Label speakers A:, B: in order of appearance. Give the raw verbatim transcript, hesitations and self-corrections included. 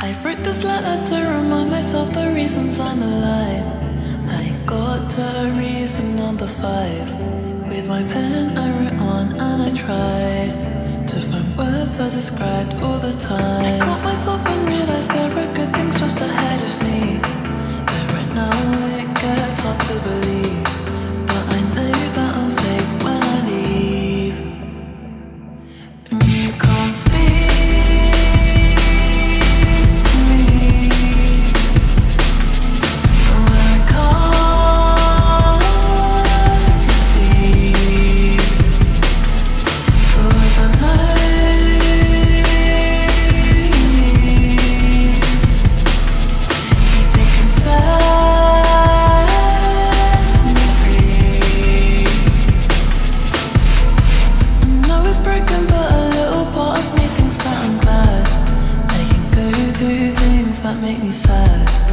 A: I wrote this letter to remind myself the reasons I'm alive. I got to reason number five. With my pen I wrote on and I tried to find words that described all the time. I caught myself and realized there were good things just ahead of me. But right now it gets hard to believe. But I know that I'm safe when I leave. And you can't speak to me. And I can't receive the words I know you need. If it can set me free. I know it's broken, but a little part of me thinks that I'm glad I can go through things that make me sad.